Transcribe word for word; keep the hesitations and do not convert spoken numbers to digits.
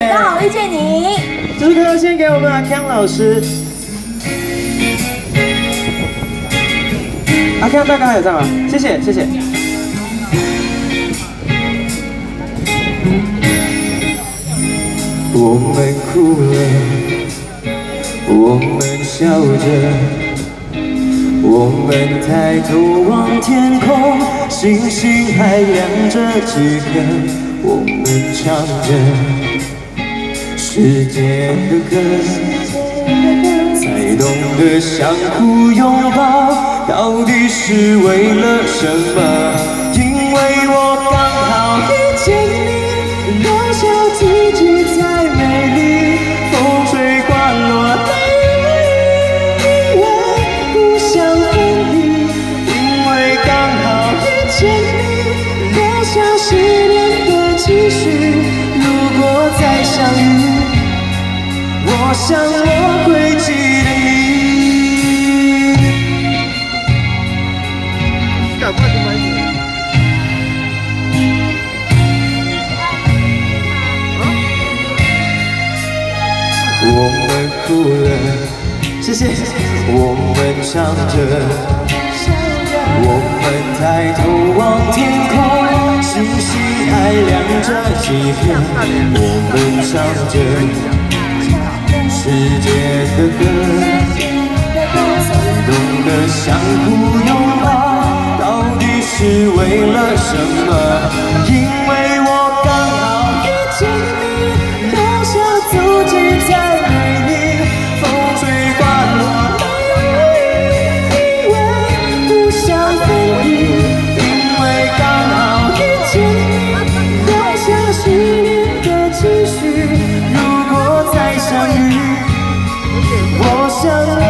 刚好遇见你。 这首歌要献给我们阿康老师。阿康大哥还有在吗？谢谢谢谢。我们哭了，我们笑着，我们抬头望天空，星星还亮着几颗，我们唱着世界的歌，才懂得相互拥抱到底是为了什么？因为我刚好遇见你，留下自己在美丽，风吹刮落泪以为不想分离，因为刚好遇见你，留下失恋的期许，如果再相遇，我想我会记得你。赶快去买你。我们哭了，谢谢。我们唱着，我们抬头望天空，星星还亮着几颗。我们唱着世界的歌，才懂得相互拥抱到底是为了什么？因为我刚好遇见你，留下足迹在美丽，风吹刮落泪以为不想分离，因为刚好遇见你，留下失恋的期许，如果再相遇，我想